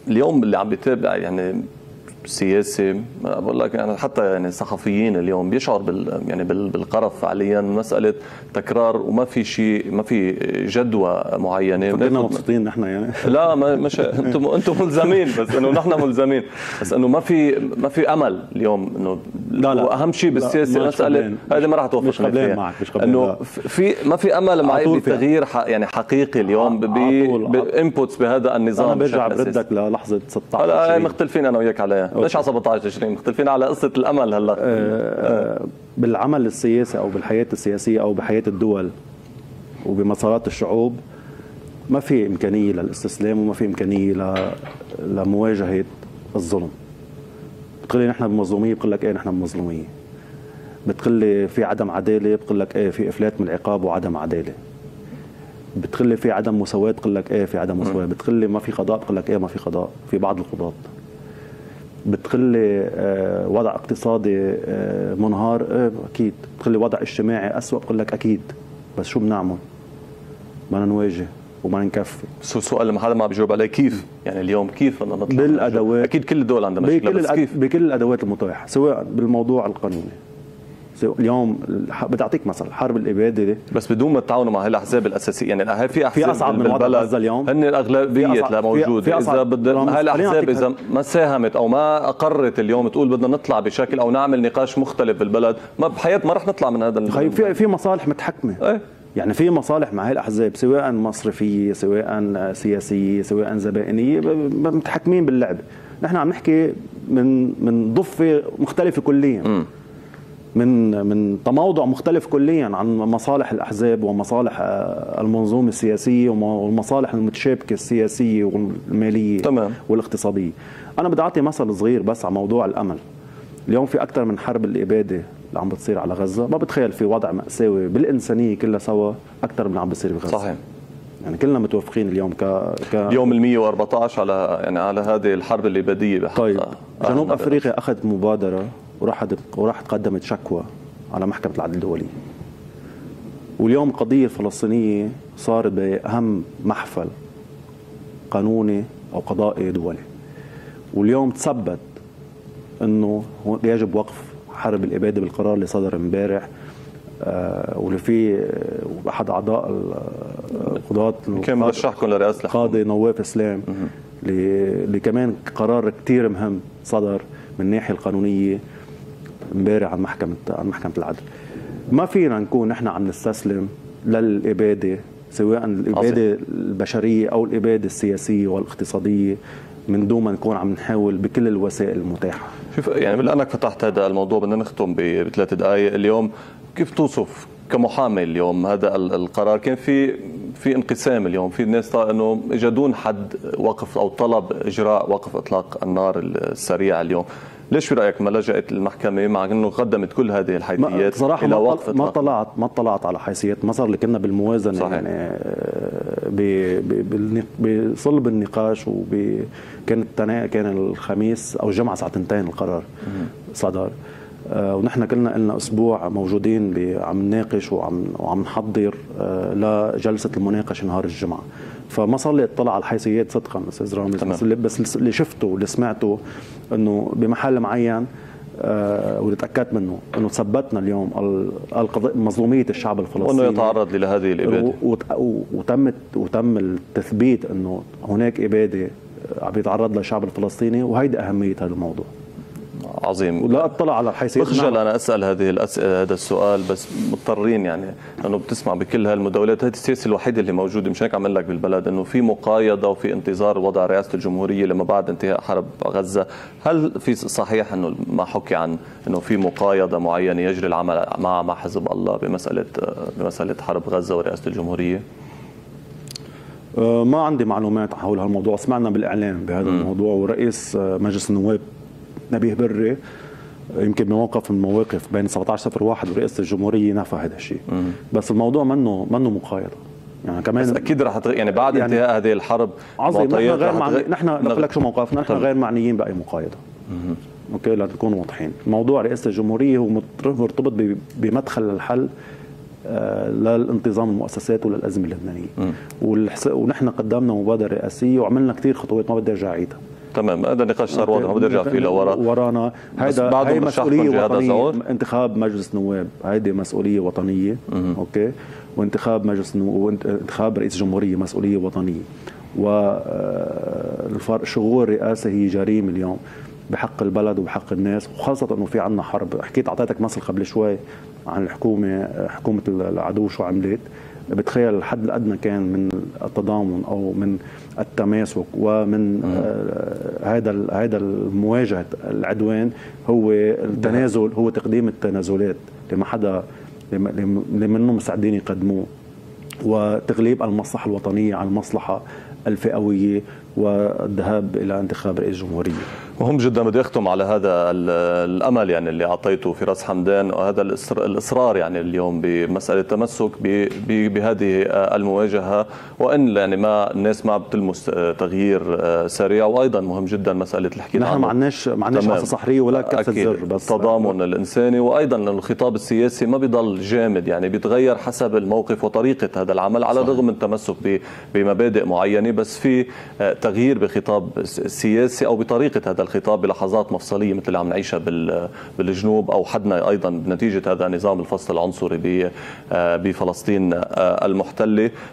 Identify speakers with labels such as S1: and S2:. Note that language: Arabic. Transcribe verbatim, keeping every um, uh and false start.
S1: اليوم اللي عم بيتابع يعني سياسي، بقول لك يعني حتى يعني صحفيين اليوم بيشعر بال يعني بالقرف فعليا، مساله تكرار وما في شيء، ما في جدوى معينه.
S2: كلنا مبسوطين نحن يعني.
S1: لا ما مش انتم انتم ملزمين، بس انه نحن ملزمين، بس انه ما في ما في امل اليوم انه.
S2: لا لا
S1: واهم شيء بالسياسه مساله هذه ما راح توافقني فيها
S2: معك، مش
S1: انه في ما في امل معي بتغيير يعني حقيقي اليوم بانبوتس بهذا النظام.
S2: انا برجع بردك للحظه ستة عشر
S1: هلا مختلفين انا وياك عليها، ليش على سبعة عشر تشرين مختلفين على قصه الامل هلا.
S2: آه آه بالعمل السياسي او بالحياه السياسيه او بحياه الدول وبمسارات الشعوب ما في امكانيه للاستسلام وما في امكانيه لمواجهه الظلم. بتقول لي نحن بمظلوميه، بقول لك ايه نحن بمظلوميه. بتقول لي في عدم عداله، بقول لك ايه في افلات من العقاب وعدم عداله. بتقول لي في عدم مساواه، بقول لك ايه في عدم مساواه. بتقول لي ما في قضاء، بقول لك ايه ما في قضاء، في بعض القضاة. بتقول لي آه وضع اقتصادي آه منهار، آه اكيد. بتقول لي وضع اجتماعي اسوء، بقول لك اكيد. بس شو بنعمل؟ بدنا نواجه وما نكفي.
S1: بس السؤال اللي ما حدا ما بيجاوب عليه كيف؟ يعني اليوم كيف بدنا نطلع
S2: بالادوات؟
S1: اكيد كل الدول عندها مشكله، بس كيف؟
S2: بكل الادوات المتاحه، سواء بالموضوع القانوني. اليوم بدي اعطيك مثل حرب الاباده،
S1: بس بدون ما تتعاونوا مع هالاحزاب الاساسيه. يعني هاي في احزاب
S2: في اصعب من وضع غزه اليوم،
S1: هن الاغلبيه اللي موجوده. اذا بدنا هاي الاحزاب اذا ما ساهمت او ما اقرت اليوم تقول بدنا نطلع بشكل او نعمل نقاش مختلف بالبلد، ما بحياتنا ما رح نطلع من هذا.
S2: في في مصالح متحكمه.
S1: ايه؟
S2: يعني في مصالح مع هاي الاحزاب، سواء مصرفيه سواء سياسيه سواء زبائنيه، متحكمين باللعبه. نحن عم نحكي من من ضفه مختلفه كليا، م. من من تموضع مختلف كليا عن مصالح الاحزاب ومصالح المنظومه السياسيه والمصالح المتشابكه السياسيه والماليه
S1: تمام.
S2: والاقتصاديه. انا بدي اعطي مثل صغير بس على موضوع الامل. اليوم في اكثر من حرب الاباده اللي عم بتصير على غزه، ما بتخيل في وضع مأساوي بالانسانيه كلها سوا اكثر من اللي عم بيصير بغزه.
S1: صحيح.
S2: يعني كلنا متوافقين اليوم ك ك
S1: يوم ال مية وأربعة عشر على يعني على هذه الحرب الاباديه بحق.
S2: طيب جنوب افريقيا اخذت مبادره وراحت وراحت قدمت شكوى على محكمه العدل الدولي. واليوم القضيه الفلسطينيه صارت باهم محفل قانوني او قضائي دولي. واليوم تثبت انه يجب وقف حرب الاباده بالقرار اللي صدر امبارح، آه واللي فيه احد اعضاء القضاة
S1: كان مرشحكم لرئاسه
S2: القاضي نواف اسلام، اللي كمان قرار كثير مهم صدر من الناحيه القانونيه امبارح عن محكمه عن محكمه العدل. ما فينا نكون نحن عم نستسلم للاباده، سواء الاباده البشريه او الاباده السياسيه والاقتصاديه، من دون ما نكون عم نحاول بكل الوسائل المتاحه.
S1: شوف يعني بما انك فتحت هذا الموضوع بدنا نختم بثلاث دقائق. اليوم كيف توصف كمحامي اليوم هذا القرار؟ كان في في انقسام اليوم، في ناس انه اجى دون حد وقف او طلب اجراء وقف اطلاق النار السريع اليوم. ليش في رايك ما لجأت المحكمه مع انه قدمت كل هذه الحيثيات
S2: صراحة
S1: الى
S2: ما
S1: وقف
S2: ما طلعت ما طلعت على حيثيات مصر اللي كنا بالموازنه. صحيح. يعني بصلب النقاش وكانت كان الخميس او الجمعه الساعه اثنتين القرار صدر، ونحن كلنا لنا اسبوع موجودين عم نناقش وعم وعم نحضر لجلسه المناقشه نهار الجمعه. فما صار لي اطلع على الحيثيات صدقا استاذ رامز، بس اللي شفته واللي سمعته انه بمحل معين آه واللي تاكدت منه انه ثبتنا اليوم القضاء مظلوميه الشعب الفلسطيني
S1: وانه يتعرض لهذه الاباده،
S2: وتم وتم التثبيت انه هناك اباده عم يتعرض لها الشعب الفلسطيني، وهيدي اهميه هذا الموضوع.
S1: عظيم.
S2: ولا اطلع على الحيثيات.
S1: بخجل انا اسال هذه الاسئله هذا السؤال، بس مضطرين يعني انه بتسمع بكل هالمداولات. هذه السياسه الوحيده اللي موجوده، مش هيك عم لك بالبلد انه في مقايضه وفي انتظار وضع رئاسه الجمهوريه لما بعد انتهاء حرب غزه. هل في صحيح انه ما حكي عن انه في مقايضه معينه يجري العمل مع مع حزب الله بمساله بمساله حرب غزه ورئاسه الجمهوريه؟
S2: ما عندي معلومات حول هالموضوع، سمعنا بالاعلام بهذا م. الموضوع، ورئيس مجلس النواب نبيه بري يمكن بموقف من المواقف بين سبعة عشر صفر واحد ورئاسه الجمهوريه نفى هذا الشيء. بس الموضوع منه منه مقايضه يعني كمان.
S1: بس اكيد رح يعني بعد يعني انتهاء هذه الحرب
S2: عظيم. نحن غير معني... نحن نقول لك شو موقفنا، نحن غير معنيين باي مقايضه. مم. اوكي لنكون واضحين. موضوع رئاسه الجمهوريه هو مرتبط بمدخل الحل آه للانتظام المؤسسات وللازمه اللبنانيه. والحس... ونحن قدمنا مبادره رئاسيه وعملنا كثير خطوات ما بدي ارجع اعيدها.
S1: تمام، هذا النقاش صار واضح، ما بدي ارجع فيه لورا
S2: ورانا. هيدا هي مسؤوليه وطنيه. انتخاب مجلس نواب هيدي مسؤوليه وطنيه. م- اوكي. وانتخاب مجلس وانتخاب رئيس جمهوريه مسؤوليه وطنيه. والشغور الرئاسه هي جريمه اليوم بحق البلد وبحق الناس، وخاصه انه في عندنا حرب. حكيت اعطيتك مثل قبل شوي عن الحكومه، حكومه العدو شو عملت. بتخيل الحد الادنى كان من التضامن او من التماسك ومن هذا آه هذا المواجهه العدوان هو التنازل، هو تقديم التنازلات لما حدا لمنهم مستعدين يقدموه، وتغليب المصلحه الوطنيه على المصلحه الفئويه والذهاب الى انتخاب رئيس جمهوريه.
S1: مهم جدا. بدي اختم على هذا الامل يعني اللي اعطيته فراس حمدان، وهذا الاصرار يعني اليوم بمساله التمسك بهذه المواجهه، وان يعني ما الناس ما بتلمس تغيير سريع. وايضا مهم جدا مساله اللي حكينا
S2: عنها، نحن ما عندناش ما عندناش عصا سحريه ولا كبسه زر، بس
S1: التضامن الانساني. وايضا الخطاب السياسي ما بيضل جامد، يعني بيتغير حسب الموقف وطريقه هذا العمل، على الرغم من التمسك بمبادئ معينه، بس في تغيير بخطاب سياسي او بطريقه هذا الخطاب بلحظات مفصليه مثل اللي عم نعيشها بالجنوب، او حدنا ايضا بنتيجه هذا النظام الفصل العنصري بفلسطين المحتله.